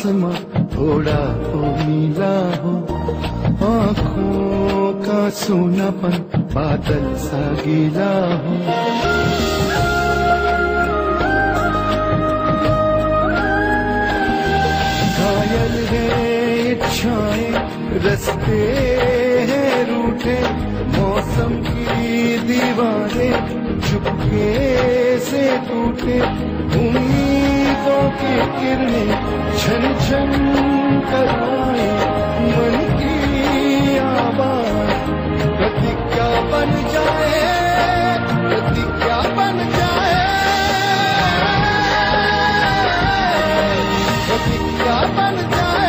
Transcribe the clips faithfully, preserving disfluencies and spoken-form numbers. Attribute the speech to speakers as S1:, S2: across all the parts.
S1: आसमां थोड़ा तो नीला हो, आँखों का सोनापन बादल सा गीला हो। घायल है इच्छाएं, रस्ते हैं रूठे, मौसम की दीवारें चुपके से टूटे। उम्मीदों की किरणें छन छन कराए, मन की आवाज प्रतिज्ञा बन जाए, प्रतिज्ञा बन जाए, प्रतिज्ञा बन जाए।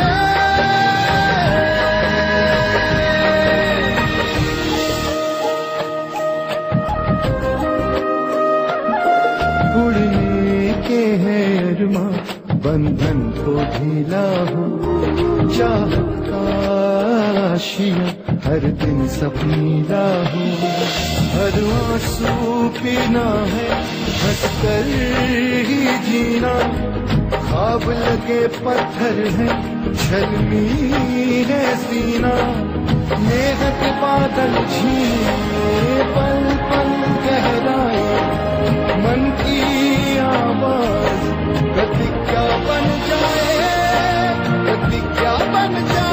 S1: उड़ने के हैं अरमां, बंधन को ढीला हो, चाहत का आशियां हर दिन सपनीला हो। हर आंसू पीना है, हंसकर ही जीना, ख्वाब लगे पत्थर है, छलनी है सीना। मेघ के बादल झीले पल पल गहराए, मन की आवाज प्रतिज्ञा बन जाए, प्रतिज्ञा बन जाए।